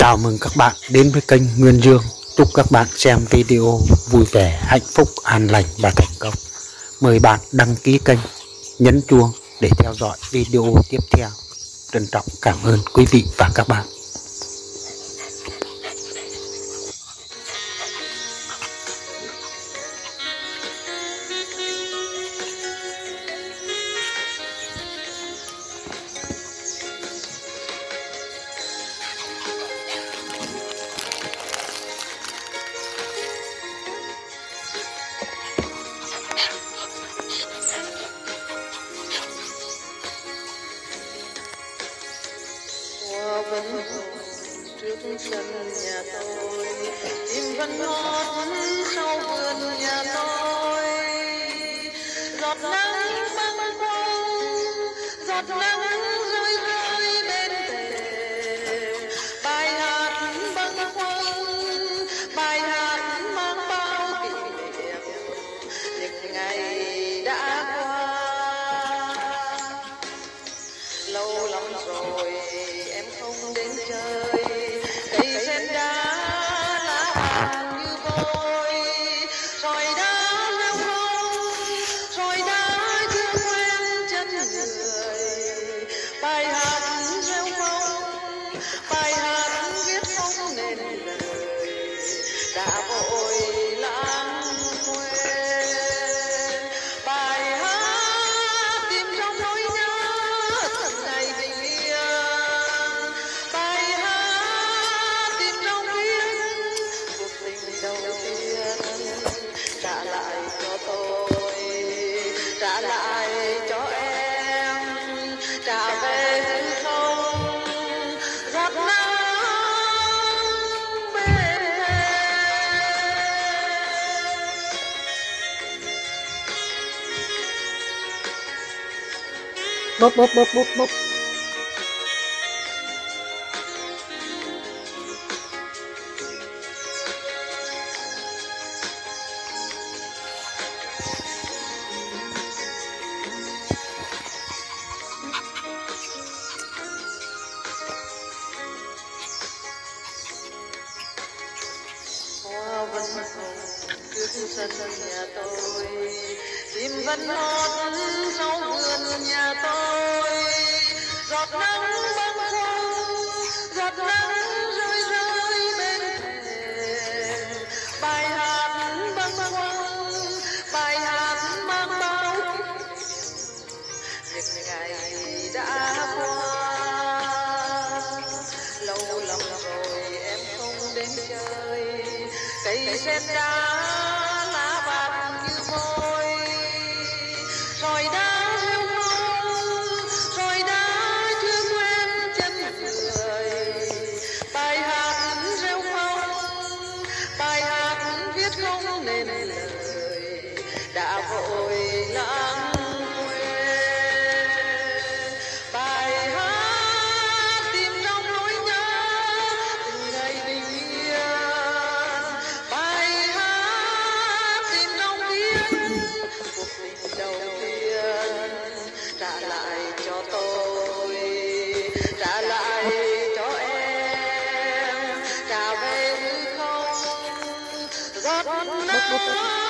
Chào mừng các bạn đến với kênh Nguyên Dương. Chúc các bạn xem video vui vẻ, hạnh phúc, an lành và thành công. Mời bạn đăng ký kênh, nhấn chuông để theo dõi video tiếp theo. Trân trọng cảm ơn quý vị và các bạn. Vẫn trước sân nhà tôi, chim vẫn hót sau vườn nhà tôi. Giọt nắng bâng khuâng, giọt nắng rơi rơi bên thềm. Bài hát bâng khuâng, bài hát mang bao kỷ niệm những ngày đã qua. Lâu lắm rồi em không đến chơi, cây sen đá lá vàng như vôi, sỏi đá leo không, sỏi đá chưa quen chân người. Bài hát reo không, bài hát viết không nên lời, đã vội lãng quên. Bài hát tìm trong nỗi nhớ từng ngày bình yên. Bài hát tìm trong viết cuộc tình đầu tiên. Trả lại cho tôi, trả lại cho em, trả về hư không giọt nắng bên Bốp bốp bốp bốp bốp. Hoa vẫn hồng trước sân nhà tôi, chim vẫn hót sau vườn nhà tôi. Giọt nắng bâng khuâng, giọt nắng rơi rơi bên thềm. Bài hát bâng khuâng, bài hát mang bao kỷ niệm những ngày đã qua. Lâu lắm rồi em không đến chơi, cây sen đá lá vàng như vôi, sỏi đá reo không, sỏi đá chưa quen chân người. Bài hát reo không, bài hát viết không nên lời, đã vội lãng quên. Bài hát tìm trong nỗi nhớ từng ngày bình yên. Bài hát tìm trong viết cuộc tình đầu tiên. Trả lại cho tôi, trả lại cho em, trả về hư không giọt nắng